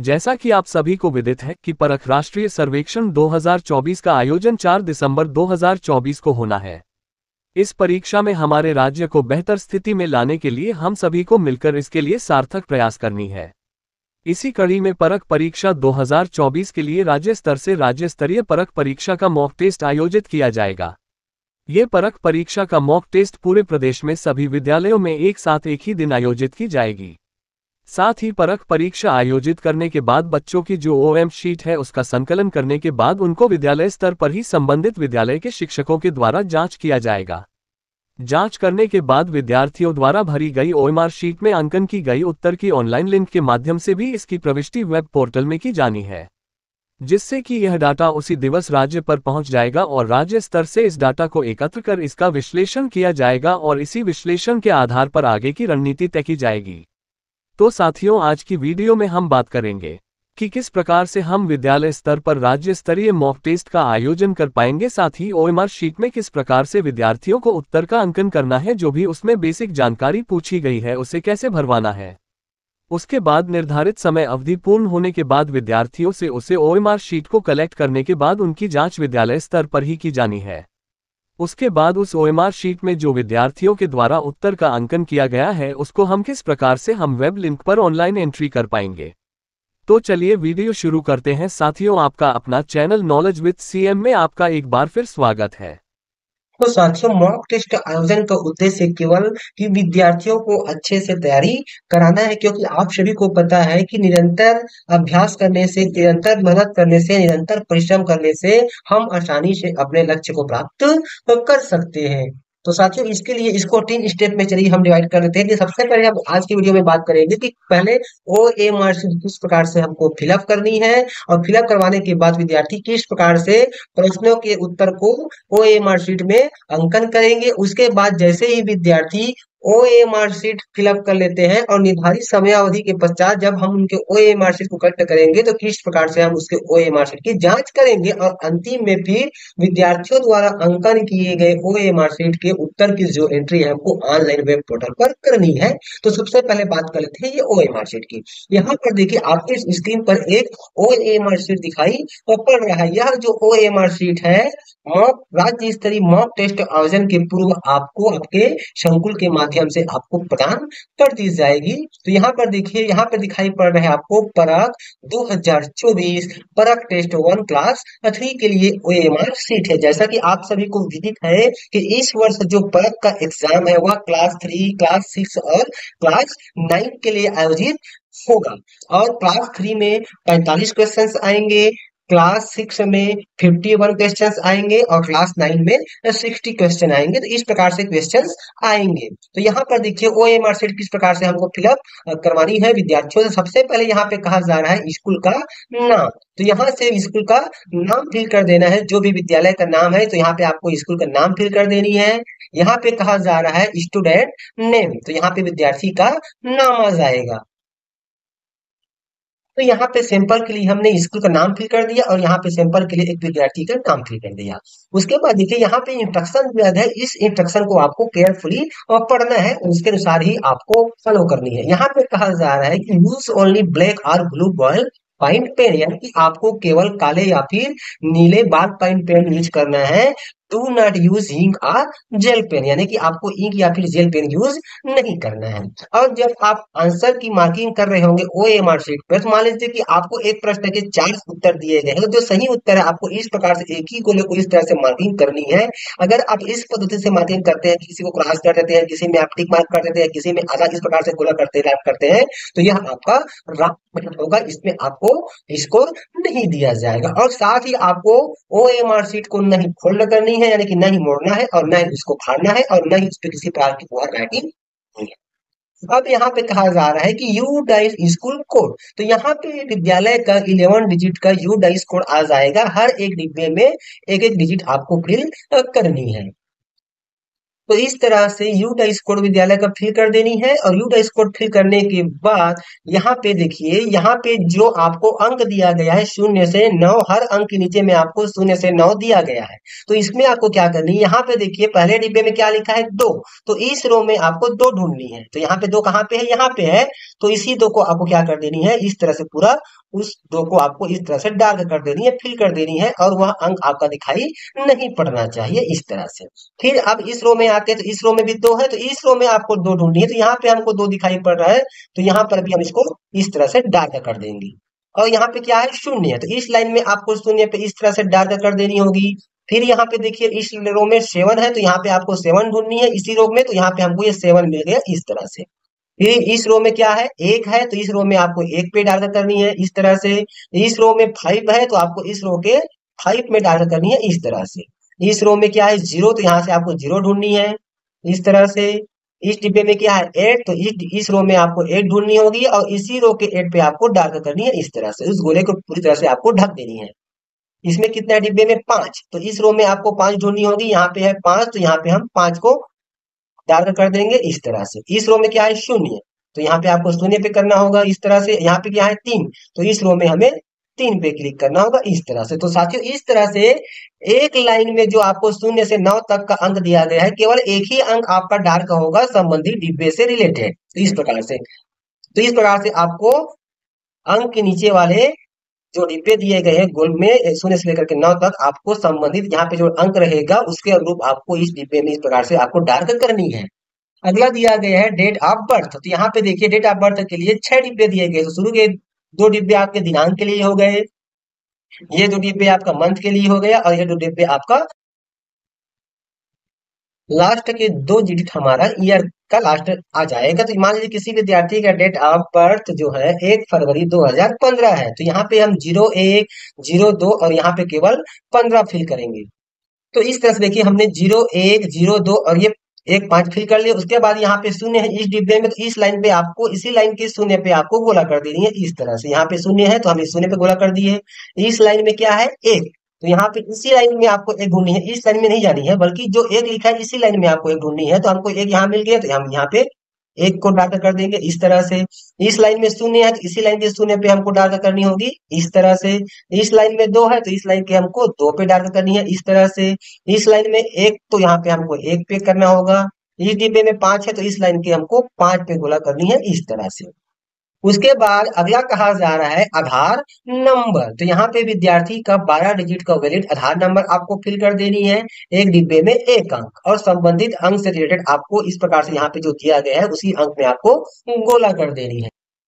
जैसा कि आप सभी को विदित है कि परख राष्ट्रीय सर्वेक्षण 2024 का आयोजन 4 दिसंबर 2024 को होना है। इस परीक्षा में हमारे राज्य को बेहतर स्थिति में लाने के लिए हम सभी को मिलकर इसके लिए सार्थक प्रयास करनी है। इसी कड़ी में परख परीक्षा 2024 के लिए राज्य स्तर से राज्य स्तरीय परख परीक्षा का मॉक टेस्ट आयोजित किया जाएगा। ये परख परीक्षा का मॉक टेस्ट पूरे प्रदेश में सभी विद्यालयों में एक साथ एक ही दिन आयोजित की जाएगी। साथ ही परख परीक्षा आयोजित करने के बाद बच्चों की जो ओएम शीट है उसका संकलन करने के बाद उनको विद्यालय स्तर पर ही संबंधित विद्यालय के शिक्षकों के द्वारा जांच किया जाएगा। जांच करने के बाद विद्यार्थियों द्वारा भरी गई ओएमआर शीट में अंकन की गई उत्तर की ऑनलाइन लिंक के माध्यम से भी इसकी प्रविष्टि वेब पोर्टल में की जानी है, जिससे कि यह डाटा उसी दिवस राज्य पर पहुंच जाएगा और राज्य स्तर से इस डाटा को एकत्र कर इसका विश्लेषण किया जाएगा और इसी विश्लेषण के आधार पर आगे की रणनीति तय की जाएगी। तो साथियों, आज की वीडियो में हम बात करेंगे कि किस प्रकार से हम विद्यालय स्तर पर राज्य स्तरीय मॉक टेस्ट का आयोजन कर पाएंगे। साथ ही ओएमआर शीट में किस प्रकार से विद्यार्थियों को उत्तर का अंकन करना है, जो भी उसमें बेसिक जानकारी पूछी गई है उसे कैसे भरवाना है। उसके बाद निर्धारित समय अवधि पूर्ण होने के बाद विद्यार्थियों से उसे ओएमआर शीट को कलेक्ट करने के बाद उनकी जांच विद्यालय स्तर पर ही की जानी है। उसके बाद उस ओएमआर शीट में जो विद्यार्थियों के द्वारा उत्तर का अंकन किया गया है उसको हम किस प्रकार से हम वेब लिंक पर ऑनलाइन एंट्री कर पाएंगे। तो चलिए वीडियो शुरू करते हैं। साथियों, आपका अपना चैनल नॉलेज विद सीएम में आपका एक बार फिर स्वागत है। तो साथियों, मॉक टेस्ट का आयोजन का उद्देश्य केवल कि विद्यार्थियों को अच्छे से तैयारी कराना है, क्योंकि आप सभी को पता है कि निरंतर अभ्यास करने से, निरंतर मेहनत करने से, निरंतर परिश्रम करने से हम आसानी से अपने लक्ष्य को प्राप्त कर सकते हैं। तो साथियों, इसके लिए इसको 3 स्टेप में चलिए हम डिवाइड कर लेते हैं कि सबसे पहले हम आज की वीडियो में बात करेंगे कि पहले ओ एम आर शीट किस प्रकार से हमको फिलअप करनी है, और फिलअप करवाने के बाद विद्यार्थी किस प्रकार से प्रश्नों के उत्तर को ओएमआर शीट में अंकन करेंगे। उसके बाद जैसे ही विद्यार्थी ओएमआर शीट फिलअप कर लेते हैं और निर्धारित समयावधि के पश्चात जब हम उनके ओएमआर शीट को कलेक्ट करेंगे तो किस प्रकार से हम उसके ओएमआर शीट की जांच करेंगे, और अंतिम में फिर विद्यार्थियों द्वारा अंकन किए गए ओएमआर शीट के उत्तर की जो एंट्री है हमको ऑनलाइन वेब पोर्टल पर करनी है। तो सबसे पहले बात कर लेते हैं ये ओएमआर शीट की। यहाँ पर देखिए आपके स्क्रीन पर एक ओएमआर शीट दिखाई पड़ रहा है। यह जो ओएमआर शीट है मॉक राज्य स्तरीय मॉक टेस्ट आयोजन के पूर्व आपको आपके संकुल के माध्यम से आपको प्रदान कर दी जाएगी। तो यहाँ पर देखिए, यहाँ पर दिखाई पड़ रहा है आपको परख 2024 परख टेस्ट 1 क्लास 3 के लिए ओएमआर शीट है। जैसा कि आप सभी को विदित है कि इस वर्ष जो परख का एग्जाम है वह क्लास 3, क्लास 6 और क्लास 9 के लिए आयोजित होगा। और क्लास 3 में 45 क्वेश्चंस आएंगे, क्लास 6 में 51 क्वेश्चंस आएंगे और क्लास 9 में 60 क्वेश्चन आएंगे। तो इस प्रकार से क्वेश्चंस आएंगे। तो यहाँ पर देखिए ओएमआर शीट किस प्रकार से हमको फिलअप करवानी है विद्यार्थियों से। सबसे पहले यहाँ पे कहा जा रहा है स्कूल का नाम। तो यहाँ से स्कूल का नाम फिल कर देना है, जो भी विद्यालय का नाम है तो यहाँ पे आपको स्कूल का नाम फिल कर देनी है। यहाँ पे कहा जा रहा है स्टूडेंट नेम, तो यहाँ पे विद्यार्थी का नाम आ जाएगा। तो यहाँ पे सैंपल के लिए हमने स्कूल का नाम फिल कर दिया और यहाँ पे सैंपल के लिए एक विद्यार्थी का नाम फिल कर दिया। उसके बाद देखिए यहाँ पे इंस्ट्रक्शन दिया है, इस इंस्ट्रक्शन को आपको केयरफुली पढ़ना है, उसके अनुसार ही आपको फॉलो करनी है। यहाँ पे कहा जा रहा है कि यूज ओनली ब्लैक और ब्लू बॉल पॉइंट पेन, यानी कि आपको केवल काले या फिर नीले बाल पॉइंट पेन यूज करना है। डू नॉट यूज इंक और जेल पेन, यानी कि आपको इंक या फिर जेल पेन यूज नहीं करना है। और जब आप आंसर की मार्किंग कर रहे होंगे ओएमआर शीट पर, तो मान लीजिए कि आपको एक प्रश्न के 4 उत्तर दिए गए हैं, तो जो सही उत्तर है आपको इस प्रकार से एक ही गोले को इस तरह से मार्किंग करनी है। अगर आप इस पद्धति से मार्किंग करते हैं, किसी को क्रॉस कर देते हैं, किसी में आप टिक मार्क कर देते हैं, किसी में आधा इस प्रकार से गोला करते हैं, तो यह आपका रॉन्ग मेथड होगा, इसमें आपको स्कोर नहीं दिया जाएगा। और साथ ही आपको ओएमआर शीट को नहीं फोल्ड करनी है, यानी कि नहीं मोड़ना है और नहीं इसको फाड़ना है और नहीं इस पे किसी प्रकार की ओवर राइटिंग नहीं है। अब यहाँ पे कहा जा रहा है कि यू डाइस स्कूल कोड, तो यहाँ पे विद्यालय का 11 डिजिट का यू डाइस कोड आ जाएगा। हर एक डिब्बे में एक एक डिजिट आपको फिल करनी है। तो इस तरह से यू टाइस कोड विद्यालय का फिल कर देनी है और यू टाइस कोड फिल करने के बाद यहाँ पे देखिए, यहाँ पे जो आपको अंक दिया गया है 0 से 9, हर अंक के नीचे में आपको 0 से 9 दिया गया है। तो इसमें आपको क्या करनी है, यहाँ पे देखिए पहले डिब्बे में क्या लिखा है 2, तो इस रो में आपको 2 ढूंढनी है। तो यहाँ पे 2 कहाँ पे है, यहाँ पे है। तो इसी 2 को आपको क्या कर देनी है, इस तरह से पूरा उस 2 को आपको इस तरह से डार्क कर देनी है, फिल कर देनी है, और वह अंक आपका दिखाई नहीं पड़ना चाहिए इस तरह से। फिर अब इस रो में आते हैं, तो इस रो में भी 2 है, तो इस रो में आपको 2 ढूंढनी है। तो यहाँ पे हमको 2 दिखाई पड़ रहा है, तो यहाँ पर भी हम इसको इस तरह से डार्क कर देंगे। और यहाँ पे क्या है, 0 है, तो इस लाइन में आपको 0 पे इस तरह से डार्क कर देनी होगी। फिर यहाँ पे देखिए इस रो में 7 है, तो यहाँ पे आपको 7 ढूंढनी है इसी रो में, तो यहाँ पे हमको ये 7 मिल गया इस तरह से। फिर इस रो में क्या है, 1 है, तो इस रो में आपको 1 पे डार्क करनी है इस तरह से। इस रो में 5 है, तो आपको इस रो के 5 में डार्क करनी है इस तरह से। इस रो में क्या है, 0, तो यहाँ से आपको 0 ढूंढनी है इस तरह से। इस डिब्बे में क्या है, 8, तो इस रो में आपको 8 ढूंढनी होगी, और इसी रो के 8 पे आपको डार्क करनी है इस तरह से। उस गोले को पूरी तरह से आपको ढक देनी है। इसमें कितना है डिब्बे में, 5, तो इस रो में आपको 5 ढूंढनी होगी, यहाँ पे है 5, तो यहाँ पे हम 5 को डार्क कर देंगे इस तरह से। इस रो में क्या है, 0, तो यहाँ पे आपको 0 पे करना होगा इस तरह से। यहाँ पे क्या है, 3, तो इस रो में हमें 3 पे क्लिक करना होगा इस तरह से। तो साथियों इस तरह से एक लाइन में जो आपको 0 से 9 तक का अंक दिया गया है, केवल एक ही अंक आपका डार्क होगा संबंधित डिब्बे से रिलेटेड, तो इस प्रकार से। तो इस प्रकार से आपको अंक के नीचे वाले जो डिब्बे दिए गए हैं गोल में 0 से लेकर के 9 तक, आपको संबंधित यहाँ पे जो अंक रहेगा उसके अनुरूप आपको इस डिब्बे में इस प्रकार से आपको डार्क करनी है। अगला दिया गया है डेट ऑफ बर्थ। तो यहाँ पे देखिए डेट ऑफ बर्थ के लिए 6 डिब्बे दिए गए। तो शुरू के 2 डिब्बे आपके दिनांक के लिए हो गए, ये 2 डिब्बे आपका मंथ के लिए हो गया, और ये 2 डिब्बे आपका लास्ट के 2 डिजिट हमारा ईयर का लास्ट आ जाएगा। तो मान लीजिए किसी विद्यार्थी का डेट ऑफ बर्थ जो है 1 फरवरी 2015 है, तो यहाँ पे हम 01, 02 और यहाँ पे केवल 15 फिल करेंगे। तो इस तरह से देखिए हमने 01, 02 और ये 1, 5 फिल कर लिया। उसके बाद यहाँ पे 0 है इस डिब्बे में, तो इस लाइन पे आपको इसी लाइन के 0 पे आपको गोला कर देनी है इस तरह से। यहाँ पे 0 है, तो हम इस 0 पे गोला कर दिए। इस लाइन में क्या है, 1, तो यहाँ पे इसी लाइन में आपको 1 ढूंढनी है, इस लाइन में नहीं जानी है, बल्कि जो 1 लिखा है इसी लाइन में आपको 1 ढूंढनी है। तो हमको 1 यहाँ मिल गया, तो हम यहाँ पे 1 को डार्क कर देंगे इस तरह से। इस लाइन में 0 है, तो इसी लाइन के 0 पे हमको डार्क करनी होगी इस तरह से। इस लाइन में 2 है, तो इस लाइन के हमको 2 पे डार्क करनी है इस तरह से। इस लाइन में 1, तो यहाँ पे हमको 1 पे करना होगा। इस डिब्बे में 5 है, तो इस लाइन के हमको 5 पे गोला करनी है इस तरह से। उसके बाद अगला कहा जा रहा है आधार नंबर। तो यहाँ पे विद्यार्थी का 12 डिजिट का वैलिड आधार नंबर आपको फिल कर देनी है। एक डिब्बे में 1 अंक, और संबंधित अंक से रिलेटेड आपको इस प्रकार से यहाँ पे जो दिया गया है उसी अंक में आपको गोला कर देनी है।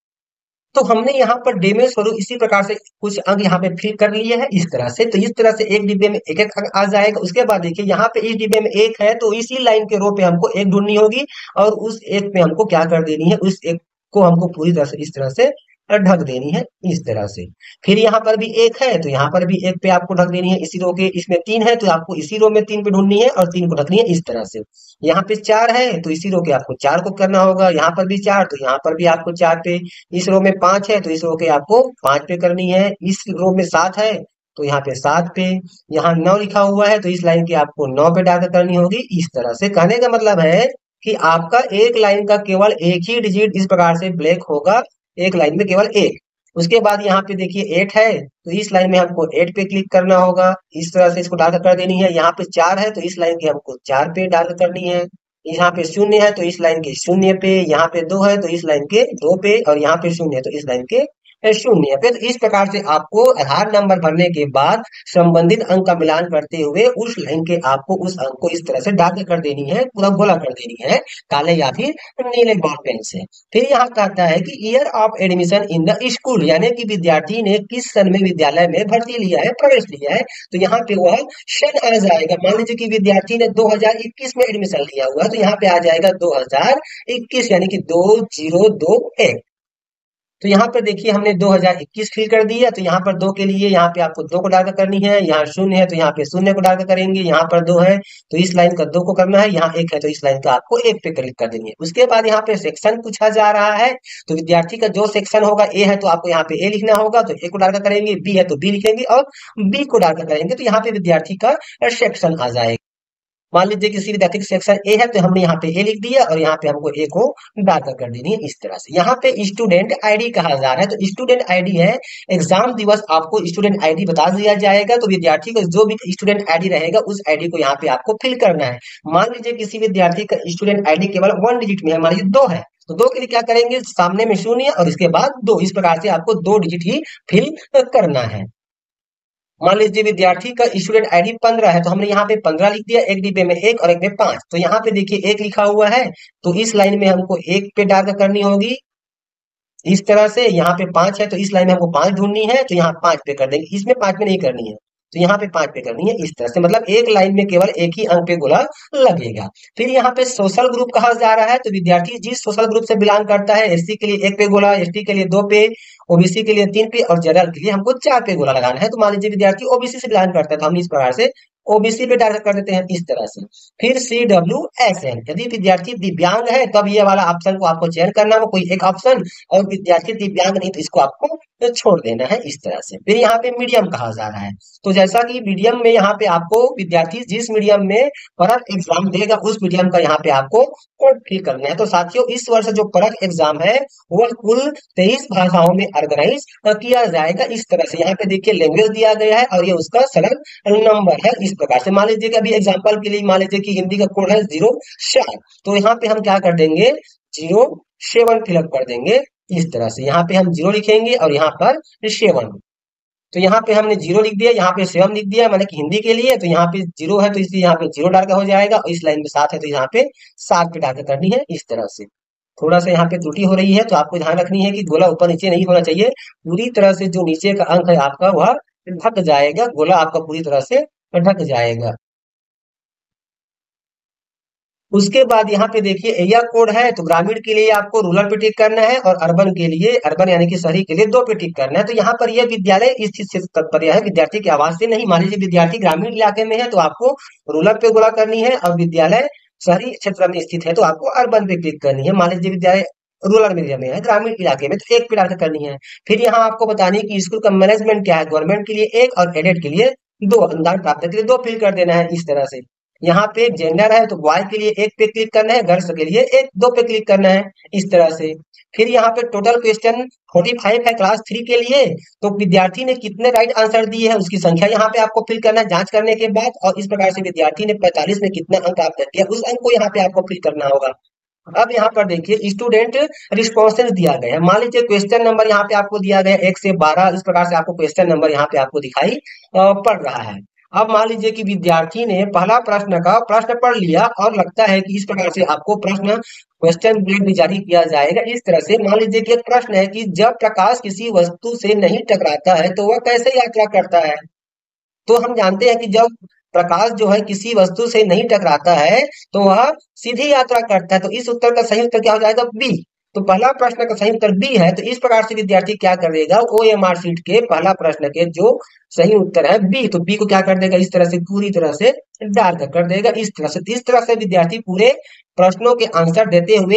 तो हमने यहाँ पर डेमो स्वरूप इसी प्रकार से कुछ अंक यहाँ पे फिल कर लिए हैं इस तरह से। तो इस तरह से एक डिब्बे में 1-1 अंक आ जाएगा। उसके बाद देखिए यहाँ पे इस डिब्बे में 1 है, तो इसी लाइन के रो पे हमको 1 ढूंढनी होगी, और उस 1 पे हमको क्या कर देनी है, उस 1 को हमको पूरी तरह से इस तरह से ढक देनी है इस तरह से। फिर यहाँ पर भी 1 है, तो यहाँ पर भी 1 पे आपको ढक देनी है इसी रो के। इसमें 3 है, तो आपको इसी रो में 3 पे ढूंढनी है और 3 को ढकनी है इस तरह से। यहाँ पे 4 है, तो इसी रो के आपको 4 को करना होगा। यहाँ पर भी 4, तो यहाँ पर भी आपको 4 पे। इस रो में 5 है, तो इस रो के आपको 5 पे करनी है। इस रो में 7 है, तो यहाँ पे 7 पे। यहाँ 9 लिखा हुआ है, तो इस लाइन की आपको 9 पे डार्क करनी होगी इस तरह से। कहने का मतलब है कि आपका एक लाइन का केवल एक ही डिजिट इस प्रकार से ब्लैक होगा, एक लाइन में केवल एक। उसके बाद यहाँ पे देखिए 8 है, तो इस लाइन में हमको 8 पे क्लिक करना होगा, इस तरह से इसको डार्क कर देनी है। यहाँ पे 4 है, तो इस लाइन की हमको 4 पे डार्क करनी है। यहाँ पे 0 है, तो इस लाइन के 0 पे। यहाँ पे 2 है, तो इस लाइन के 2 पे, और यहाँ पे 0 है, तो इस लाइन के 0 पे। तो इस प्रकार से आपको आधार नंबर भरने के बाद संबंधित अंक का मिलान करते हुए उस लाइन के आपको उस अंक को इस तरह से डार्क कर देनी है, पूरा गोला कर देनी है काले या फिर नीले बॉल पेन से। फिर यहाँ कहता है कि year of admission in the school, यानी कि विद्यार्थी ने किस सन में विद्यालय में भर्ती लिया है, प्रवेश लिया है। तो यहाँ पे वह सन आ जाएगा। मान लीजिए कि विद्यार्थी ने 2021 में एडमिशन लिया हुआ है, तो यहाँ पे आ जाएगा 2021, यानी कि 2021। तो यहाँ पर देखिए हमने 2021 फिल कर दिया। तो यहाँ पर 2 के लिए यहाँ पे आपको 2 को डार्क करनी है। यहाँ 0 है, तो यहाँ पे 0 को डार्क करेंगे। यहाँ पर 2 है, तो इस लाइन का 2 को करना है। यहाँ 1 है, तो इस लाइन का आपको 1 पे क्लिक कर देनी है। उसके बाद यहाँ पे सेक्शन पूछा जा रहा है। तो विद्यार्थी का जो सेक्शन होगा, ए है तो आपको यहाँ पे ए लिखना होगा, तो ए को डार्क करेंगे। बी है तो बी लिखेंगे, और बी को डार्क करेंगे, तो यहाँ पे विद्यार्थी का सेक्शन आ जाएगा। मान लीजिए किसी विद्यार्थी का सेक्शन ए है तो हमने यहाँ पे ए लिख दिया और यहाँ पे हमको ए को डार्क कर देनी है इस तरह से। यहाँ पे स्टूडेंट आईडी कहा जा रहा है, तो स्टूडेंट आईडी है एग्जाम दिवस आपको स्टूडेंट आईडी बता दिया जाएगा, तो विद्यार्थी का जो भी स्टूडेंट आईडी रहेगा उस आईडी को यहाँ पे आपको फिल करना है। मान लीजिए किसी विद्यार्थी का स्टूडेंट आईडी केवल 1 डिजिट में है, मान लीजिए 2 है, तो 2 के लिए क्या करेंगे, सामने में 0 और इसके बाद 2, इस प्रकार से आपको 2 डिजिट ही फिल करना है। मान लीजिए विद्यार्थी का स्टूडेंट आईडी 15 है, तो हमने यहाँ पे 15 लिख दिया, एक डिब्बे में 1 और एक में 5, तो यहाँ पे देखिए 1 लिखा हुआ है, तो इस लाइन में हमको 1 पे डार्क करनी होगी इस तरह से। यहाँ पे 5 है तो इस लाइन में हमको 5 ढूंढनी है, तो यहाँ 5 पे कर देंगे, इसमें 5 पे नहीं करनी है, तो यहाँ पे 5 पे करनी है इस तरह से, मतलब एक लाइन में केवल एक ही अंक पे गोला लगेगा। फिर यहाँ पे सोशल ग्रुप कहा जा रहा है, तो विद्यार्थी जिस सोशल ग्रुप से बिलोंग करता है, एससी के लिए 1 पे गोला, एसटी के लिए 2 पे, ओबीसी के लिए 3 पे और जनरल के लिए हमको 4 पे गोला लगाना है। तो मान लीजिए विद्यार्थी ओबीसी से बिलोंग करता है, तो हम इस प्रकार से ओबीसी पे टारगेट कर देते हैं इस तरह से। फिर सी डब्ल्यू एस एन, यदि विद्यार्थी दिव्यांग है तब ये वाला ऑप्शन को आपको चयन करना होगा, कोई एक ऑप्शन, और विद्यार्थी दिव्यांग नहीं तो इसको आपको छोड़ देना है इस तरह से। फिर यहाँ पे मीडियम कहा जा रहा है, तो जैसा कि मीडियम में यहाँ पे आपको विद्यार्थी जिस मीडियम में परख एग्जाम देगा उस मीडियम का यहाँ पे आपको कोड फिल करना है। तो साथियों इस वर्ष जो परख एग्जाम है वह कुल 23 भाषाओं में ऑर्गेनाइज किया जाएगा इस तरह से। यहाँ पे देखिए लैंग्वेज दिया गया है और ये उसका सरल नंबर है इस प्रकार से। मान लीजिए कि अभी एग्जाम्पल के लिए मान लीजिए कि हिंदी का कोड है 07, तो यहाँ पे हम क्या कर देंगे 07 फिलअप कर देंगे इस तरह से। यहाँ पे हम 0 लिखेंगे और यहाँ पर 7, तो यहाँ पे हमने 0 लिख दिया, यहाँ पे 7 लिख दिया, मैंने कि हिंदी के लिए, तो यहाँ पे 0 है तो इसलिए यहाँ पे 0 डाल का हो जाएगा, और इस लाइन में 7 है तो यहाँ पे 7 पे डाल करनी है इस तरह से। थोड़ा सा यहाँ पे त्रुटि हो रही है तो आपको ध्यान रखनी है कि गोला ऊपर नीचे नहीं होना चाहिए, पूरी तरह से जो नीचे का अंक है आपका वह ढक जाएगा, गोला आपका पूरी तरह से ढक जाएगा। उसके बाद यहाँ पे देखिए एरिया कोड है, तो ग्रामीण के लिए आपको रूरल पे टिक करना है और अर्बन के लिए, अर्बन यानी कि शहरी के लिए 2 पे टिक करना है। तो यहाँ पर यह विद्यालय स्थित से तात्पर्य है विद्यार्थी के आवास से नहीं। मान लीजिए विद्यार्थी ग्रामीण इलाके में है तो आपको रूरल पे गोला करनी है, और विद्यालय शहरी क्षेत्र में स्थित है तो आपको अर्बन पे क्लिक करनी है। मान लीजिए विद्यालय रूरल एरिया में है, ग्रामीण इलाके में, तो 1 पे डाल करनी है। फिर यहाँ आपको बतानी है कि स्कूल का मैनेजमेंट क्या है, गवर्नमेंट के लिए 1 और एडेड के लिए 2, अनुदान प्राप्त के लिए 2 फिल कर देना है इस तरह से। यहाँ पे जेंडर है तो बॉय के लिए 1 पे क्लिक करना है, गर्ल्स के लिए 2 पे क्लिक करना है इस तरह से। फिर यहाँ पे टोटल क्वेश्चन 45 है क्लास 3 के लिए, तो विद्यार्थी ने कितने राइट आंसर दिए हैं उसकी संख्या यहाँ पे आपको फिल करना है जांच करने के बाद, और इस प्रकार से विद्यार्थी ने 45 में कितना अंक प्राप्त किया उस अंक को यहाँ पे आपको फिल करना होगा। अब यहाँ पर देखिए स्टूडेंट रिस्पॉन्सेज दिया गया है। मान लीजिए क्वेश्चन नंबर यहाँ पे आपको दिया गया है 1 से 12, इस प्रकार से आपको क्वेश्चन नंबर यहाँ पे आपको दिखाई पड़ रहा है। अब मान लीजिए कि विद्यार्थी ने पहला प्रश्न का प्रश्न पढ़ लिया और लगता है कि इस प्रकार से आपको प्रश्न क्वेश्चन ब्लैंक भी जारी किया जाएगा इस तरह से। मान लीजिए कि एक प्रश्न है कि जब प्रकाश किसी वस्तु से नहीं टकराता है तो वह कैसे यात्रा करता है। तो हम जानते हैं कि जब प्रकाश जो है किसी वस्तु से नहीं टकराता है तो वह सीधी यात्रा करता है, तो इस उत्तर का सही उत्तर क्या हो जाएगा, बी। तो पहला प्रश्न का सही उत्तर बी है, तो इस प्रकार से विद्यार्थी क्या कर देगा, ओएमआर शीट के पहला प्रश्न के जो सही उत्तर है बी, तो बी को क्या कर देगा इस तरह से पूरी तरह से डार्क कर देगा इस तरह से। इस तरह से विद्यार्थी पूरे प्रश्नों के आंसर देते हुए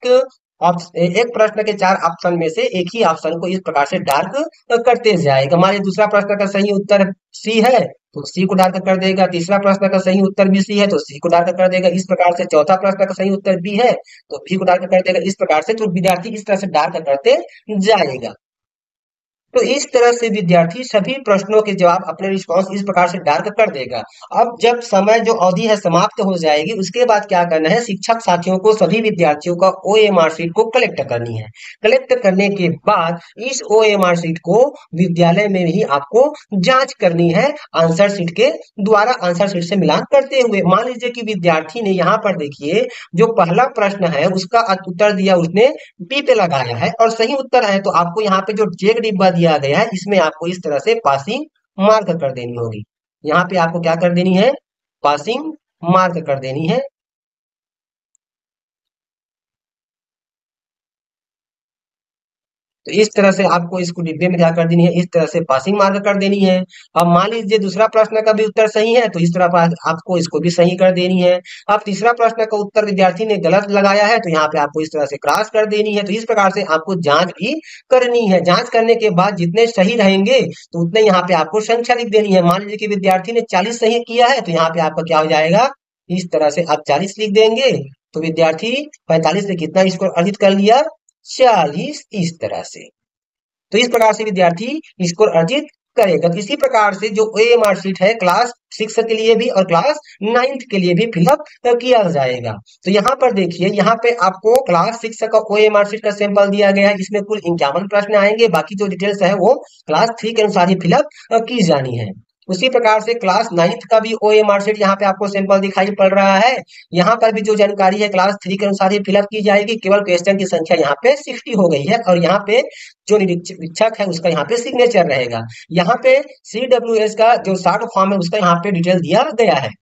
एक प्रश्न के 4 ऑप्शन में से एक ही ऑप्शन को इस प्रकार से डार्क करते जाएगा। मान लीजिए दूसरा प्रश्न का सही उत्तर सी है तो सी को डार्क कर देगा, तीसरा प्रश्न का सही उत्तर भी सी है तो सी को डार्क कर देगा इस प्रकार से, चौथा प्रश्न का सही उत्तर बी है तो बी को डार्क कर देगा इस प्रकार से। तो विद्यार्थी इस तरह से डार्क करते जाएगा। तो इस तरह से विद्यार्थी सभी प्रश्नों के जवाब अपने रिस्पॉन्स इस प्रकार से डार्क कर देगा। अब जब समय जो अवधि है समाप्त हो जाएगी उसके बाद क्या करना है, शिक्षक साथियों को सभी विद्यार्थियों का ओएमआर शीट को कलेक्ट करनी है। कलेक्ट करने के बाद इस ओएमआर शीट को विद्यालय में ही आपको जांच करनी है आंसर शीट के द्वारा, आंसर शीट से मिलान करते हुए। मान लीजिए कि विद्यार्थी ने यहाँ पर देखिए जो पहला प्रश्न है उसका उत्तर दिया उसने बी पे लगाया है और सही उत्तर है, तो आपको यहाँ पे जो चेक डिब्बा दिया गया है इसमें आपको इस तरह से पासिंग मार्क कर देनी होगी। यहाँ पे आपको क्या कर देनी है, पासिंग मार्क कर देनी है। तो इस तरह से आपको इसको डिब्बे में क्या कर देनी है, इस तरह से पासिंग मार्क कर देनी है। अब मान लीजिए दूसरा प्रश्न का भी उत्तर सही है तो इस तरह आपको इसको भी सही कर देनी है। अब तीसरा प्रश्न का उत्तर विद्यार्थी ने गलत लगाया है तो यहाँ पे आपको इस तरह से क्रॉस कर देनी है। तो इस प्रकार से आपको जांच भी करनी है। जांच करने के बाद जितने सही रहेंगे तो उतने यहाँ पे आपको संख्या लिख देनी है। मान लीजिए कि विद्यार्थी ने 40 सही किया है तो यहाँ पे आपका क्या हो जाएगा इस तरह से आप 40 लिख देंगे तो विद्यार्थी 45 से कितना स्कोर अर्जित कर लिया, 40, इस तरह से। तो इस प्रकार से विद्यार्थी स्कोर अर्जित करेगा। तो इसी प्रकार से जो ओएमआर शीट है क्लास 6 के लिए भी और क्लास 9 के लिए भी फिलअप किया जाएगा। तो यहाँ पर देखिए, यहाँ पे आपको क्लास 6 का ओएमआर शीट का सैंपल दिया गया है, जिसमें कुल 51 प्रश्न आएंगे। बाकी जो डिटेल्स है वो क्लास 3 के अनुसार ही फिलअप की जानी है। उसी प्रकार से क्लास 9 का भी ओएमआर शीट यहाँ पे आपको सैंपल दिखाई पड़ रहा है। यहाँ पर भी जो जानकारी है क्लास 3 के अनुसार ही फिलअप की जाएगी। केवल क्वेश्चन की संख्या यहाँ पे 60 हो गई है और यहाँ पे जो निरीक्षक है उसका यहाँ पे सिग्नेचर रहेगा। यहाँ पे CWS का जो शॉर्ट फॉर्म है उसका यहाँ पे डिटेल दिया गया है।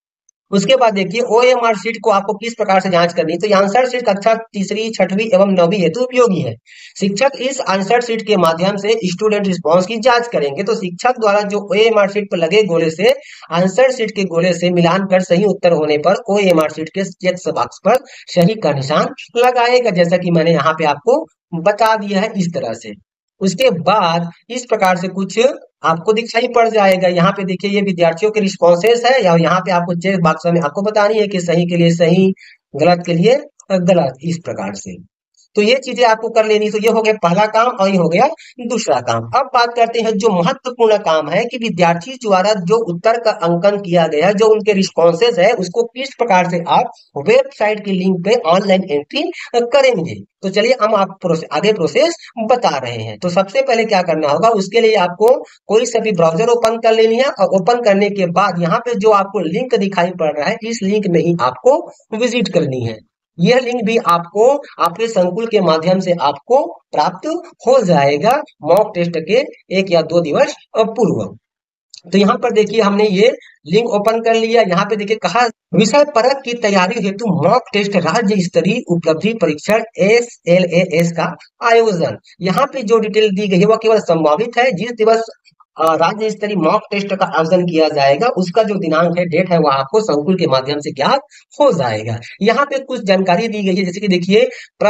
उसके बाद देखिए ओएमआर शीट को आपको किस प्रकार से जांच करनी है। तो आंसर शीट कक्षा तीसरी, छठवीं एवं 9वीं हेतु उपयोगी है। शिक्षक इस आंसर शीट के माध्यम से स्टूडेंट रिस्पांस की जांच करेंगे। तो शिक्षक द्वारा जो ओएमआर शीट पर लगे गोले से आंसर शीट के गोले से मिलान कर सही उत्तर होने पर ओएमआर शीट के चेक बॉक्स पर सही का निशान लगाएगा, जैसा कि मैंने यहाँ पे आपको बता दिया है इस तरह से। उसके बाद इस प्रकार से कुछ आपको दिखाई पड़ जाएगा। यहाँ पे देखिए ये विद्यार्थियों के रिस्पॉन्सेस है, या यहाँ पे आपको चेक बॉक्स में आपको बतानी है कि सही के लिए सही, गलत के लिए गलत, इस प्रकार से। तो ये चीजें आपको कर लेनी। तो ये हो गया पहला काम और ये हो गया दूसरा काम। अब बात करते हैं जो महत्वपूर्ण काम है कि विद्यार्थी द्वारा जो उत्तर का अंकन किया गया, जो उनके रिस्पॉन्सेज है, उसको किस प्रकार से आप वेबसाइट के लिंक पे ऑनलाइन एंट्री करेंगे। तो चलिए हम आप आगे प्रोसेस बता रहे हैं। तो सबसे पहले क्या करना होगा, उसके लिए आपको कोई सा भी ब्राउजर ओपन कर लेनी है और ओपन करने के बाद यहाँ पे जो आपको लिंक दिखाई पड़ रहा है, इस लिंक में ही आपको विजिट करनी है। यह लिंक भी आपको आपके संकुल के माध्यम से आपको प्राप्त हो जाएगा मॉक टेस्ट के 1 या 2 दिवस पूर्व। तो यहाँ पर देखिए हमने ये लिंक ओपन कर लिया। यहाँ पे देखिए कहा विषय परक की तैयारी हेतु मॉक टेस्ट राज्य स्तरीय उपलब्धि परीक्षण SLAS का आयोजन। यहाँ पे जो डिटेल दी गई है वह केवल संभावित है। जिस दिवस राज्य स्तरीय मॉक टेस्ट का आयोजन किया जाएगा उसका जो दिनांक है, डेट है, वह आपको संकुल के माध्यम से ज्ञात हो जाएगा। यहाँ पे कुछ जानकारी दी गई है, जैसे कि देखिए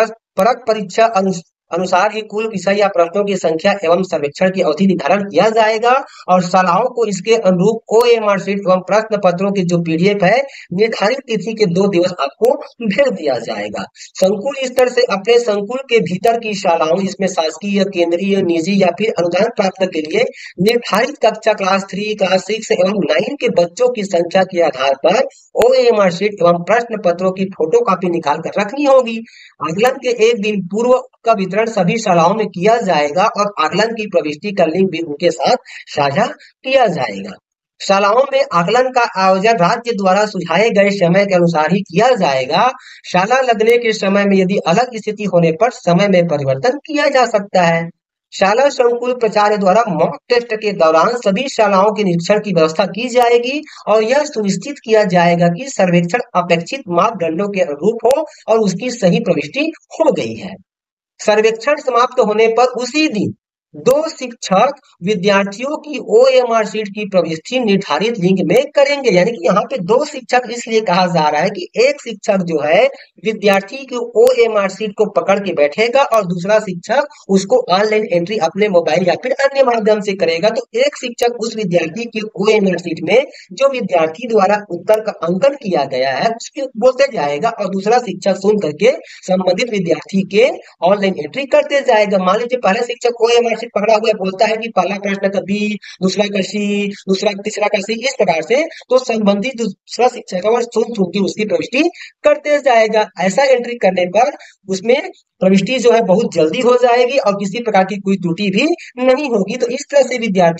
परक परीक्षा अनुसार ही कुल विषय या प्रश्नों की संख्या एवं सर्वेक्षण की अवधि निर्धारण किया जाएगा और शालाओं को इसके अनुरूप ओएमआर शीट एवं प्रश्न पत्रों की जो PDF है निर्धारित तिथि के 2 दिवस आपको भेज दिया जाएगा। संकुल स्तर से अपने संकुल के भीतर की शालाओं, जिसमें शासकीय, केंद्रीय, निजी या फिर अनुदान प्राप्त के लिए निर्धारित कक्षा क्लास 3, क्लास 6 एवं 9 के बच्चों की संख्या के आधार पर ओएमआर शीट एवं प्रश्न पत्रों की फोटो कॉपी निकाल कर रखनी होगी। आकलन के 1 दिन पूर्व का वितरण सभी शालाओं में किया जाएगा और आकलन की प्रविष्टि का लिंक भी उनके साथ साझा किया जाएगा। शालाओं में आकलन का आयोजन राज्य द्वारा सुझाए गए समय के अनुसार ही किया जाएगा। शाला लगने के समय में यदि अलग स्थिति होने पर समय में परिवर्तन किया जा सकता है। शाला संकुल प्राचार्य द्वारा मॉक टेस्ट के दौरान सभी शालाओं के निरीक्षण की व्यवस्था की जाएगी और यह सुनिश्चित किया जाएगा कि सर्वेक्षण अपेक्षित मापदंडों के अनुरूप हो और उसकी सही प्रविष्टि हो गई है। सर्वेक्षण समाप्त होने पर उसी दिन 2 शिक्षक विद्यार्थियों की ओएमआर शीट की प्रविष्टि निर्धारित लिंक में करेंगे। यानी कि यहाँ पे 2 शिक्षक इसलिए कहा जा रहा है कि एक शिक्षक जो है विद्यार्थी की ओएमआर शीट को पकड़ के बैठेगा और दूसरा शिक्षक उसको ऑनलाइन एंट्री अपने मोबाइल या फिर अन्य माध्यम से करेगा। तो एक शिक्षक उस विद्यार्थी की ओएमआर शीट में जो विद्यार्थी द्वारा उत्तर का अंकन किया गया है उसके बोलते जाएगा और दूसरा शिक्षक सुन करके संबंधित विद्यार्थी के ऑनलाइन एंट्री करते जाएगा। मान लीजिए पहला शिक्षक ओएमआर शीट पकड़ा हुआ बोलता है कि पहला प्रश्न का B, दूसरा का C, दूसरा तीसरा का C, इस प्रकार से। तो संबंधित दूसरा शिक्षक और सुन के उसकी प्रविष्टि करते जाएगा। ऐसा एंट्री करने पर उसमें प्रविष्टि जो है बहुत जल्दी हो जाएगी और किसी प्रकार की कोई त्रुटि भी नहीं होगी। तो इस तरह से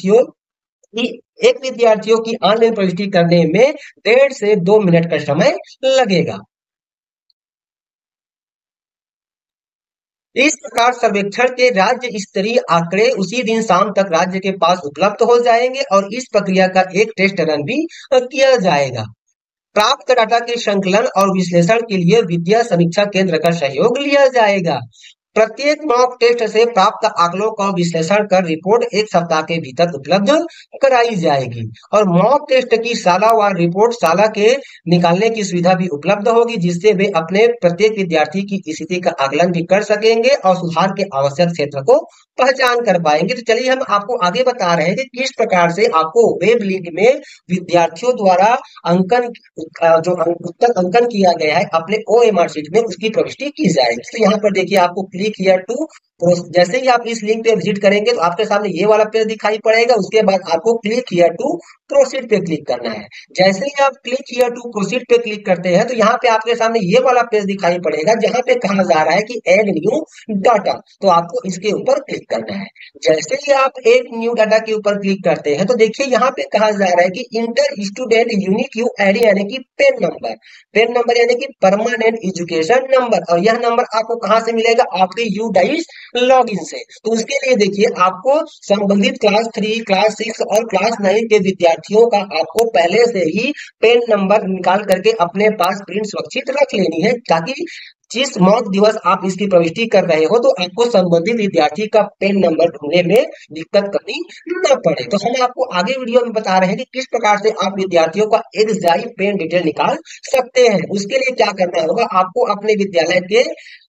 एक विद्यार्थियों की ऑनलाइन प्रविष्टि करने में 1.5 से 2 मिनट का समय लगेगा। इस प्रकार सर्वेक्षण के राज्य स्तरीय आंकड़े उसी दिन शाम तक राज्य के पास उपलब्ध हो जाएंगे और इस प्रक्रिया का एक टेस्ट रन भी किया जाएगा। प्राप्त डाटा के संकलन और विश्लेषण के लिए विद्या समीक्षा केंद्र का सहयोग लिया जाएगा। प्रत्येक मॉक टेस्ट से प्राप्त आंकड़ों का विश्लेषण कर रिपोर्ट 1 सप्ताह के भीतर उपलब्ध कराई जाएगी। और मॉक टेस्ट की सालावार रिपोर्ट साला के निकालने की सुविधा भी उपलब्ध होगी, जिससे वे अपने प्रत्येक विद्यार्थी की स्थिति का आकलन भी कर सकेंगे और सुधार के आवश्यक क्षेत्र को पहचान कर पाएंगे। तो चलिए हम आपको आगे बता रहे हैं कि किस प्रकार से आपको वेब लिंक में विद्यार्थियों द्वारा अंकन उत्तर अंकन किया गया है अपने ओएमआर शीट में, उसकी प्रविष्टि की जाएगी। तो यहाँ पर देखिए आपको क्लिक हियर टू, जैसे ही आप इस लिंक पे विजिट करेंगे तो आपके सामने ये वाला पेज दिखाई पड़ेगा। उसके बाद आपको क्लिक हियर टू प्रोसीड पे क्लिक करना है। जैसे ही आप क्लिक हियर टू प्रोसीड पे क्लिक करते हैं तो यहाँ पे आपके सामने ये वाला पेज दिखाई पड़ेगा, जहाँ पे कहा जा रहा है कि ऐड न्यू डाटा। तो आपको इसके ऊपर क्लिक करना है। जैसे ही आप एक न्यू डाटा के ऊपर क्लिक करते हैं तो देखिए यहाँ पे कहा जा रहा है कि inter student unique U ID यानी कि पेन नंबर यानी कि परमानेंट एजुकेशन नंबर। और यह नंबर आपको कहाँ से मिलेगा? आपके यू डाइस लॉगिन से। तो उसके लिए देखिए आपको संबंधित क्लास 3, क्लास 6 और क्लास 9 के विद्यार्थियों का आपको पहले से ही पेन नंबर निकाल करके अपने पास प्रिंट सुरक्षित रख लेनी है, ताकि जिस मॉक दिवस आप इसकी प्रविष्टि कर रहे हो तो आपको संबंधित विद्यार्थी का पेन नंबर ढूंढने में दिक्कत करनी न पड़े। तो हम आपको आगे वीडियो में बता रहे हैं कि किस प्रकार से आप विद्यार्थियों का एग्जाम पेन डिटेल निकाल सकते हैं। उसके लिए क्या करना होगा? आपको अपने विद्यालय के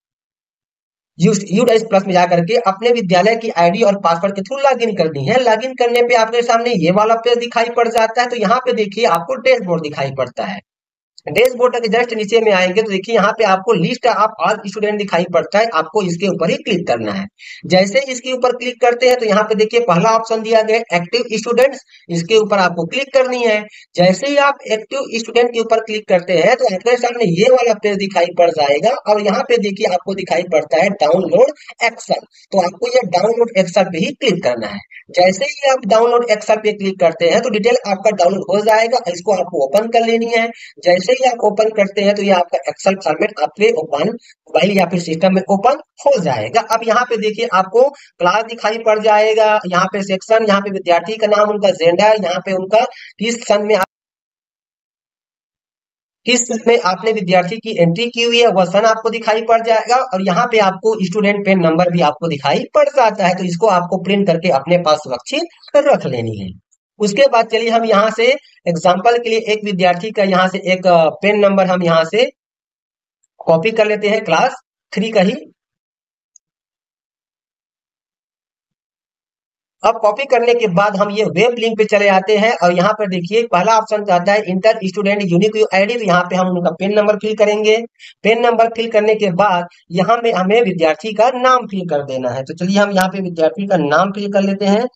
यूडाइस प्लस में जाकर के अपने विद्यालय की आईडी और पासवर्ड के थ्रू लॉगिन करनी है। लॉगिन करने पे आपके सामने ये वाला पेज दिखाई पड़ जाता है। तो यहाँ पे देखिए आपको डैशबोर्ड दिखाई पड़ता है। डैशबोर्ड के जस्ट नीचे में आएंगे तो देखिए यहाँ पे आपको लिस्ट ऑफ ऑल स्टूडेंट दिखाई पड़ता है। आपको इसके ऊपर ही क्लिक करना है। जैसे इसके ऊपर क्लिक करते हैं तो यहाँ पे देखिए पहला ऑप्शन दिया गया है एक्टिव स्टूडेंट्स, इसके ऊपर आपको क्लिक करनी है। जैसे ही आप एक्टिव स्टूडेंट के ऊपर क्लिक करते हैं तो आपके सामने ये वाला पेज दिखाई पड़ जाएगा। और यहाँ पे देखिए आपको दिखाई पड़ता है डाउनलोड एक्सेल। तो आपको ये डाउनलोड एक्सेल पे ही क्लिक करना है। जैसे ही आप डाउनलोड एक्सेल पे क्लिक करते हैं तो डिटेल आपका डाउनलोड हो जाएगा। इसको आपको ओपन कर लेनी है। जैसे ही आप ओपन करते हैं तो ये आपका एक्सेल फॉर्मेट आपके ओपन मोबाइल या फिर सिस्टम में ओपन हो जाएगा। अब यहाँ पे देखिए आपको क्लास दिखाई पड़ जाएगा, यहाँ पे सेक्शन, यहाँ पे विद्यार्थी का नाम, उनका जेंडर, यहाँ पे उनका किस सन में आपने विद्यार्थी की एंट्री की हुई है वह सन आपको दिखाई पड़ जाएगा। और यहाँ पे आपको स्टूडेंट पेन नंबर भी आपको दिखाई पड़ जाता है। तो इसको आपको प्रिंट करके अपने पास सुरक्षित रख लेनी है। उसके बाद चलिए हम यहाँ से एग्जाम्पल के लिए एक विद्यार्थी का यहाँ से एक पेन नंबर हम यहाँ से कॉपी कर लेते हैं, क्लास 3 का ही। अब कॉपी करने के बाद हम ये वेब लिंक पे चले आते हैं और यहाँ पर देखिए पहला ऑप्शन आता है इंटर स्टूडेंट यूनिक आईडी। तो यहाँ पे हम उनका पेन नंबर फिल करेंगे। पेन नंबर फिल करने के बाद यहाँ में हमें विद्यार्थी का नाम फिल कर देना है। तो चलिए हम यहाँ पे विद्यार्थी का नाम फिल कर लेते हैं।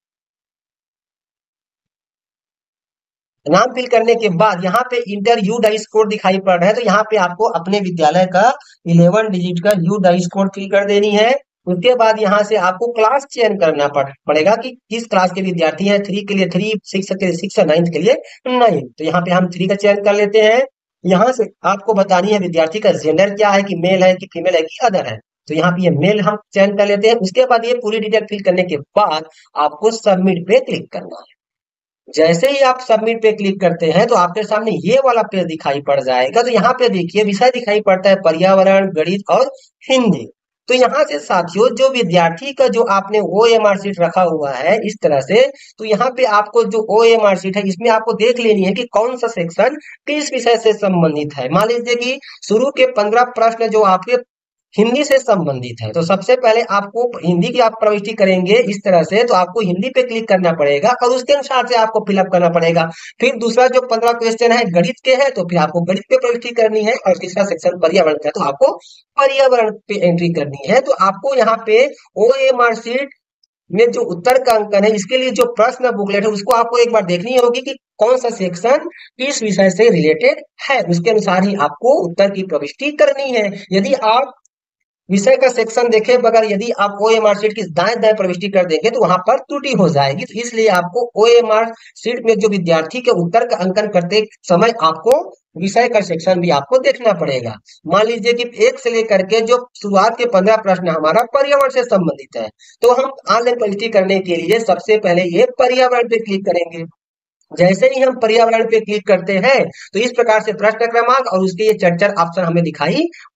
नाम फिल करने के बाद यहाँ पे इंटर यू डाइस कोड दिखाई पड़ रहा है। तो यहाँ पे आपको अपने विद्यालय का 11 डिजिट का यू डाइस कोड फिल कर देनी है। उसके बाद यहाँ से आपको क्लास चयन करना पड़ेगा कि किस क्लास के विद्यार्थी हैं। 3 के लिए 3, 6 के लिए 6 और 9 के लिए 9। तो यहाँ पे हम 3 का चयन कर लेते हैं। यहाँ से आपको बतानी है विद्यार्थी का जेंडर क्या है, कि मेल है कि फीमेल है कि अदर है। तो यहाँ पे ये मेल हम चयन कर लेते हैं। उसके बाद ये पूरी डिटेल फिल करने के बाद आपको सबमिट पे क्लिक करना है। जैसे ही आप सबमिट पे क्लिक करते हैं तो आपके सामने ये वाला पेज दिखाई पड़ जाएगा। तो यहाँ पे देखिए विषय दिखाई पड़ता है पर्यावरण, गणित और हिंदी। तो यहाँ से साथियों जो विद्यार्थी का जो आपने ओएमआर शीट रखा हुआ है इस तरह से, तो यहाँ पे आपको जो ओएमआर शीट है इसमें आपको देख लेनी है कि कौन सा सेक्शन किस विषय से संबंधित है। मान लीजिए कि शुरू के 15 प्रश्न जो आपके हिंदी से संबंधित है। तो सबसे पहले आपको हिंदी की आप प्रविष्टि करेंगे इस तरह से, तो आपको हिंदी पे क्लिक करना पड़ेगा और उसके अनुसार से आपको फिलअप करना पड़ेगा। फिर दूसरा जो 15 क्वेश्चन है गणित के है, तो फिर आपको गणित पे प्रविष्टि करनी है। और तीसरा सेक्शन पर्यावरण का, तो आपको पर्यावरण पे एंट्री करनी है। तो आपको यहाँ पे ओएमआर शीट में जो उत्तर का अंकन है इसके लिए जो प्रश्न बुकलेट है उसको आपको एक बार देखनी होगी कि कौन सा सेक्शन किस विषय से रिलेटेड है। उसके अनुसार ही आपको उत्तर की प्रविष्टि करनी है। यदि आप विषय का सेक्शन देखे बगैर यदि आप ओएमआर शीट की दाएं दाएं प्रविष्टि कर देंगे तो वहां पर त्रुटि हो जाएगी। तो इसलिए आपको ओएमआर शीट में जो विद्यार्थी के उत्तर का अंकन करते समय आपको विषय का सेक्शन भी आपको देखना पड़ेगा। मान लीजिए कि 1 से लेकर के जो शुरुआत के 15 प्रश्न हमारा पर्यावरण से संबंधित है, तो हम ऑनलाइन प्रविष्टि करने के लिए सबसे पहले ये पर्यावरण पे क्लिक करेंगे। जैसे ही हम पर्यावरण पे क्लिक करते हैं तो इस प्रकार से प्रश्न क्रमांक और उसके ये 4 ऑप्शन हमें दिखाई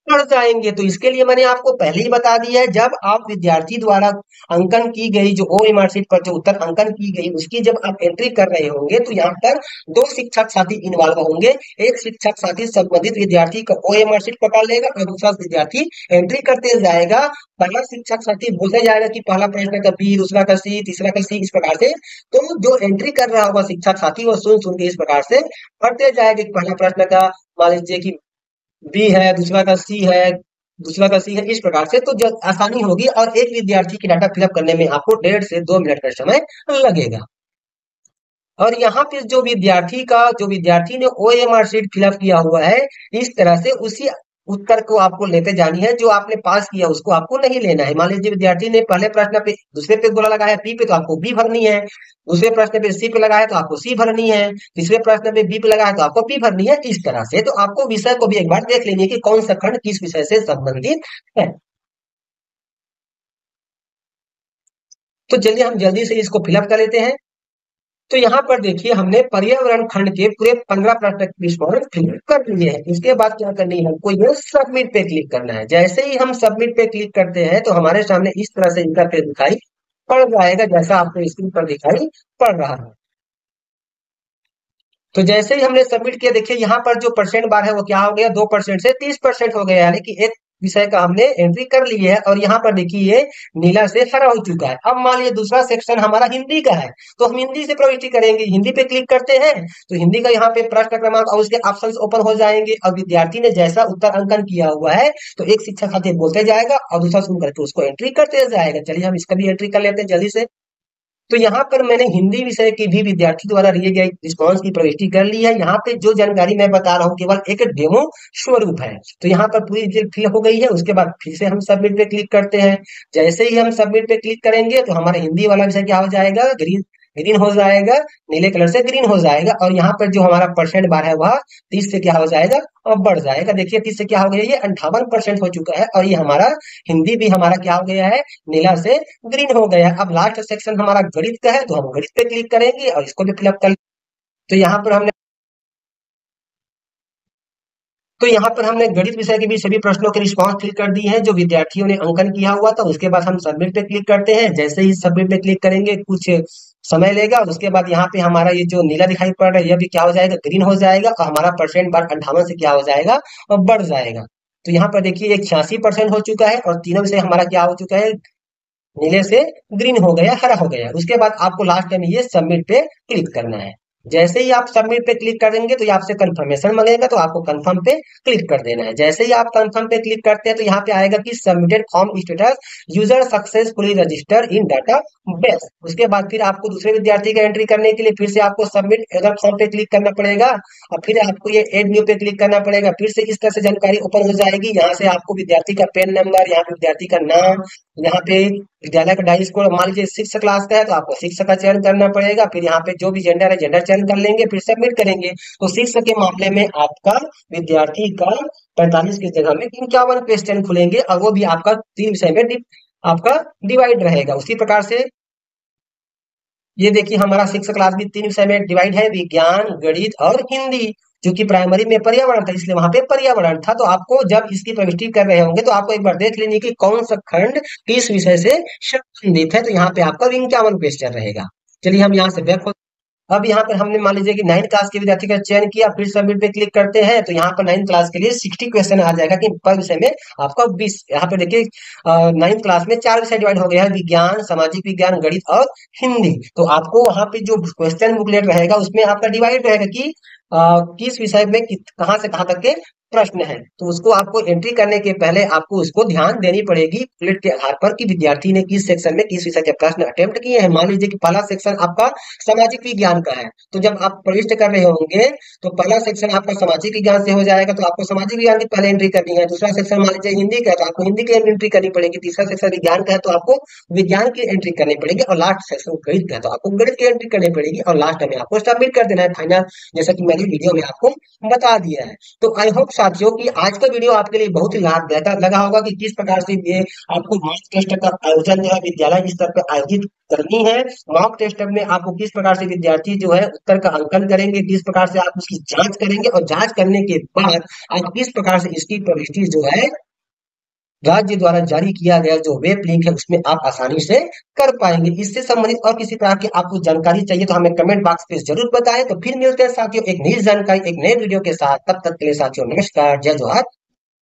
पढ़ जाएंगे। तो इसके लिए मैंने आपको पहले ही बता दिया है, जब आप विद्यार्थी द्वारा अंकन की गई जो ओएमआर शीट पर जो उत्तर अंकन की गई उसकी जब आप एंट्री कर रहे होंगे तो यहाँ पर दो शिक्षक साथी इन्वॉल्व होंगे। एक शिक्षक साथी संबंधित विद्यार्थी का ओएमआर शीट पकड़ लेगा और दूसरा विद्यार्थी एंट्री करते जाएगा। पहला शिक्षक साथी बोलते जाएगा कि पहला प्रश्न का बी, दूसरा का सी, तीसरा का सी, इस प्रकार से। तो जो एंट्री कर रहा होगा शिक्षक साथी वो सुन सुन के इस प्रकार से पढ़ते जाएगा कि पहला प्रश्न का मान लीजिए कि बी है, दूसरा का सी है, दूसरा का सी है, इस प्रकार से। तो जो आसानी होगी और एक विद्यार्थी की डाटा फिलअप करने में आपको 1.5 से 2 मिनट का समय लगेगा। और यहाँ पे जो विद्यार्थी ने ओएमआर शीट फिलअप किया हुआ है, इस तरह से उसी उत्तर को आपको लेते जानी है। जो आपने पास किया उसको आपको नहीं लेना है। मान लीजिए विद्यार्थी ने पहले प्रश्न पे दूसरे पे गोला लगाया बी पे, तो आपको बी भरनी है। दूसरे प्रश्न पे सी पे लगाया तो आपको सी भरनी है। तीसरे प्रश्न पे बी पे लगाया तो आपको पी भरनी है। इस तरह से तो आपको विषय को भी एक बार देख लेनी है कि कौन सा खंड किस विषय से संबंधित है। तो चलिए हम जल्दी से इसको फिलअप कर लेते हैं। तो यहाँ पर देखिए हमने पर्यावरण खंड के पूरे 15 प्रश्न की रिस्पॉन्स फिल कर लिए हैं। इसके बाद क्या करनी है, हमको ये सबमिट पे क्लिक करना है। जैसे ही हम सबमिट पे क्लिक करते हैं तो हमारे सामने इस तरह से इंटरफेस दिखाई पड़ जाएगा, जैसा आपको स्क्रीन पर दिखाई पड़ रहा है। तो जैसे ही हमने सबमिट किया, देखिए यहाँ पर जो परसेंट बार है वो क्या हो गया, 2% से 30% हो गया, यानी कि एक विषय का हमने एंट्री कर ली है। और यहाँ पर देखिए ये नीला से हरा हो चुका है। अब मान लीजिए दूसरा सेक्शन हमारा हिंदी का है, तो हम हिंदी से प्रविष्टि करेंगे। हिंदी पे क्लिक करते हैं तो हिंदी का यहाँ पे प्रश्न क्रमांक और उसके ऑप्शंस ओपन हो जाएंगे। और विद्यार्थी ने जैसा उत्तर अंकन किया हुआ है तो एक शिक्षक साथी बोलते जाएगा और दूसरा सुन करके उसको एंट्री करते जाएगा। चलिए हम इसका भी एंट्री कर लेते हैं जल्दी से। तो यहाँ पर मैंने हिंदी विषय की भी विद्यार्थी द्वारा दिए गए रिस्पॉन्स की प्रविष्टि कर ली है। यहाँ पे जो जानकारी मैं बता रहा हूँ केवल एक डेमो स्वरूप है। तो यहाँ पर पूरी डिटेल फिल हो गई है। उसके बाद फिर से हम सबमिट पे क्लिक करते हैं। जैसे ही हम सबमिट पे क्लिक करेंगे तो हमारा हिंदी वाला विषय क्या हो जाएगा, ग्रीन ग्रीन हो जाएगा, नीले कलर से ग्रीन हो जाएगा। और यहाँ पर जो हमारा परसेंट बार है वह 30 से क्या हो जाएगा और बढ़ जाएगा। देखिए 30 से क्या हो गया, ये 58% हो चुका है। और ये हमारा हिंदी भी हमारा क्या हो गया है, नीला से ग्रीन हो गया। अब लास्ट सेक्शन हमारा गणित का है तो हम गणित पे क्लिक करेंगे और इसको भी फिलअप कर। तो यहाँ पर हमने तो यहाँ पर हमने गणित विषय के भी सभी प्रश्नों के रिस्पॉन्स फिल कर दी है जो विद्यार्थियों ने अंकन किया हुआ था। उसके बाद हम सबमिट पे क्लिक करते हैं। जैसे ही सबमिट पे क्लिक करेंगे कुछ समय लेगा और उसके बाद यहाँ पे हमारा ये जो नीला दिखाई पड़ रहा है यह भी क्या हो जाएगा, ग्रीन हो जाएगा। और हमारा परसेंट बार 58 से क्या हो जाएगा और बढ़ जाएगा। तो यहाँ पर देखिए एक 86% हो चुका है और तीनों विषय हमारा क्या हो चुका है, नीले से ग्रीन हो गया, हरा हो गया। उसके बाद आपको लास्ट में ये सबमिट पे क्लिक करना है। जैसे ही आप सबमिट पे क्लिक करेंगे तो ये आपसे कंफर्मेशन मांगेगा, तो आपको कंफर्म पे क्लिक कर देना है। जैसे ही आप कंफर्म पे क्लिक करते हैं तो यहाँ पे आएगा कि submitted form status user successfully register in database. उसके बाद फिर आपको दूसरे विद्यार्थी का एंट्री करने के लिए फिर से आपको सबमिट अदर फॉर्म पे क्लिक करना पड़ेगा और फिर आपको ये एड न्यू पे क्लिक करना पड़ेगा। फिर से इस तरह से जानकारी ओपन हो जाएगी। यहाँ से आपको विद्यार्थी का पेन नंबर, यहाँ पे विद्यार्थी का नाम, यहाँ पे विद्यालय का डाई स्कोर, मान लीजिए 6 क्लास का है तो आपको 6 का चयन करना पड़ेगा। फिर यहाँ पे जो भी जेंडर है जेंडर चयन कर लेंगे, फिर सबमिट करेंगे। तो 6 के मामले में आपका विद्यार्थी का 45 की जगह में 51 क्वेश्चन खुलेंगे और वो भी आपका 3 विषय में आपका डिवाइड रहेगा। उसी प्रकार से ये देखिए हमारा 6 क्लास भी 3 विषय में डिवाइड है, विज्ञान, गणित और हिंदी। क्योंकि प्राइमरी में पर्यावरण था इसलिए वहां पे पर्यावरण था। तो आपको जब इसकी प्रविष्टि कर रहे होंगे तो आपको एक बार देख लेनी कि कौन सा खंड किस विषय से संबंधित है। तो यहाँ पे आपका 51 क्वेश्चन रहेगा। चलिए हम यहाँ से बैक हो। अब यहाँ पर हमने मान लीजिए कि 9th क्लास के विद्यार्थी का चयन किया, फिर सबमिट पे क्लिक करते हैं तो यहाँ पर 9th क्लास के लिए 60 क्वेश्चन आ जाएगा कि पर विषय में आपका 20। यहाँ पे देखिए 9th क्लास में 4 विषय डिवाइड हो गया है, विज्ञान, सामाजिक विज्ञान, गणित और हिंदी। तो आपको वहां पे जो क्वेश्चन बुकलेट रहेगा उसमें आपका डिवाइड रहेगा कि किस विषय में कहाँ से कहाँ तक के प्रश्न है। तो उसको आपको एंट्री करने के पहले आपको उसको ध्यान देनी पड़ेगी बुकलेट के आधार पर कि विद्यार्थी ने किस सेक्शन में किस विषय के प्रश्न अटेम्प्ट किए हैं। मान लीजिए कि पहला सेक्शन आपका सामाजिक विज्ञान का है, तो जब आप प्रविष्ट कर रहे होंगे तो पहला सेक्शन आपका सामाजिक विज्ञान से हो जाएगा, तो आपको सामाजिक विज्ञान की पहले एंट्री करनी है। दूसरा सेक्शन मान लीजिए हिंदी का है तो आपको हिंदी की एंट्री करनी पड़ेगी। तीसरा सेक्शन विज्ञान का है तो आपको विज्ञान की एंट्री करनी पड़ेगी। और लास्ट सेक्शन गणित का है तो आपको गणित की एंट्री करनी पड़ेगी। और लास्ट में आपको सबमिट कर देना है फाइनल, जैसा कि मैंने वीडियो में आपको बता दिया है। तो आई होप साथियों कि आज का वीडियो आपके लिए बहुत ही लाभदायक लगा होगा कि किस प्रकार से ये आपको मॉक टेस्ट का आयोजन जो है विद्यालय स्तर पर आयोजित करनी है। मॉक टेस्ट में आपको किस प्रकार से विद्यार्थी जो है उत्तर का अंकन करेंगे, किस प्रकार से आप उसकी जांच करेंगे और जांच करने के बाद आप किस प्रकार से इसकी प्रविष्टि जो है राज्य द्वारा जारी किया गया जो वेब लिंक है उसमें आप आसानी से कर पाएंगे। इससे संबंधित और किसी प्रकार की आपको जानकारी चाहिए तो हमें कमेंट बॉक्स पे जरूर बताएं। तो फिर मिलते हैं साथियों एक नई जानकारी एक नए वीडियो के साथ। तब तक के लिए साथियों नमस्कार, जय जोहार।